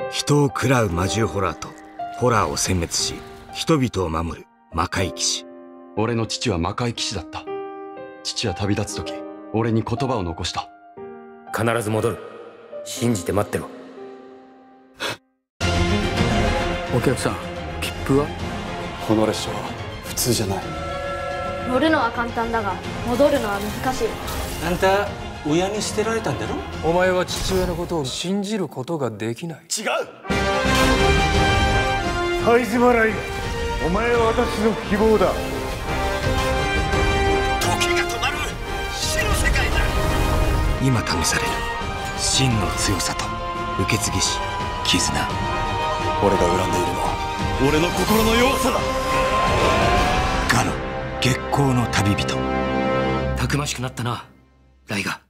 人を喰らう魔獣ホラーとホラーを殲滅し人々を守る魔界騎士。 俺の父は魔界騎士だった。父は旅立つ時俺に言葉を残した。 必ず戻る。信じて待ってろ。 お客さん、切符は？ この列車は普通じゃない。 乗るのは簡単だが戻るのは難しい。 あんた親に捨てられたんだろ。 お前は父親のことを信じることができない。 違う。 灰島ライガー、お前は私の希望だ。 時が止まる死の世界だ。 今試される真の強さと受け継ぎし絆。 俺が恨んでいるのは俺の心の弱さだ。 ガロ月光の旅人。 たくましくなったな、ライガ。